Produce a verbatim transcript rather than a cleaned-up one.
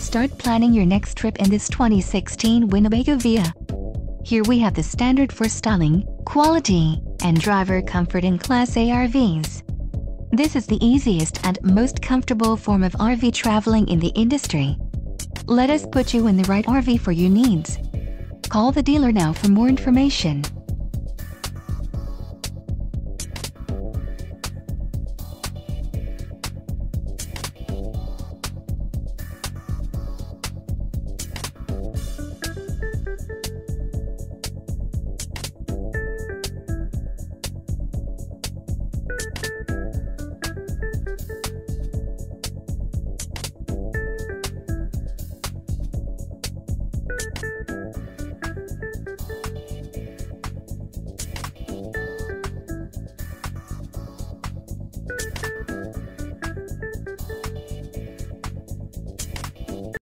Start planning your next trip in this twenty sixteen Winnebago Via. Here we have the standard for styling, quality, and driver comfort in Class A R Vs. This is the easiest and most comfortable form of R V traveling in the industry. Let us put you in the right R V for your needs. Call the dealer now for more information.